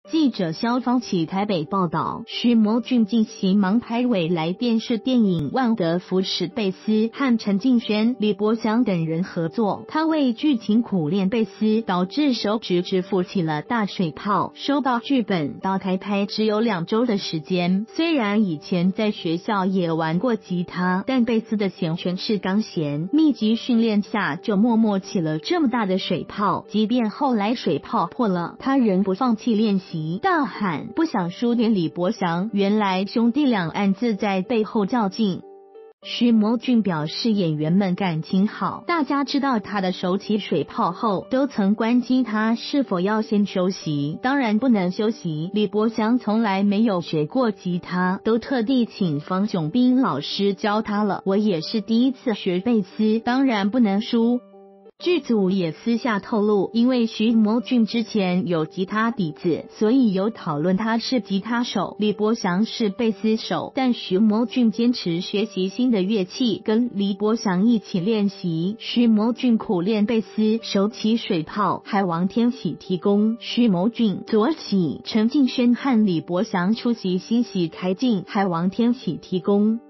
记者肖芳启台北报道，徐谋俊进行忙拍未来电视电影《万德福时贝斯》，和陈敬轩、李伯祥等人合作。他为剧情苦练贝斯，导致手指只浮起了大水泡。收到剧本到开拍只有2周的时间。虽然以前在学校也玩过吉他，但贝斯的弦全是钢弦，密集训练下就默默起了这么大的水泡。即便后来水泡破了，他仍不放弃练习。大喊不想输给李伯祥，原来兄弟俩暗自在背后较劲。徐谋俊表示，演员们感情好，大家知道他的手起水泡后，都曾关心他是否要先休息，当然不能休息。李伯祥从来没有学过吉他，都特地请方炯斌老师教他了，我也是第一次学贝斯，当然不能输。剧组也私下透露，因为徐谋俊之前有吉他底子，所以有讨论他是吉他手，李伯祥是贝斯手，但徐谋俊坚持学习新的乐器，跟李伯祥一起练习。徐谋俊苦练贝斯，手起水泡，还王天喜提供。徐谋俊、左喜、陈敬轩和李伯祥出席欣喜开镜，还王天喜提供。